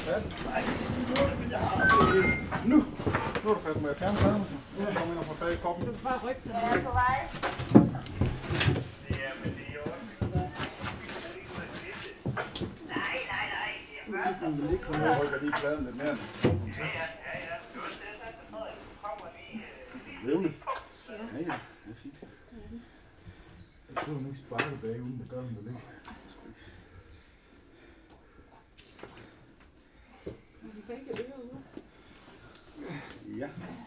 fat. Nej, jeg har det. Nu er du fat med at fjerne pladen. Nu kommer jeg ind og får fat i koppen. Du kan bare rykke den. Jeg er på vej. Ja, men det er jo også. Nej. Det ligger sådan, jeg rykker lige pladen lidt mere. Ja. Du er sådan noget, du kommer lige. Levende. Ja, det er fint. Jeg tror, hun ikke sparker bag uden det gør den vel ikke. Er de begge ører ude? Ja.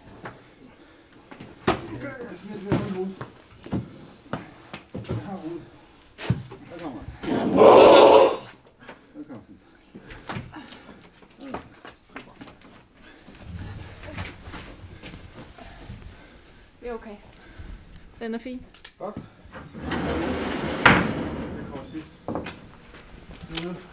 Okay, jeg er sådan lidt ved at holde hovedet. Jeg har hovedet. Der kommer den. Der kommer den. Det er okay. Den er fin. Godt. Det kommer sidst. Nu.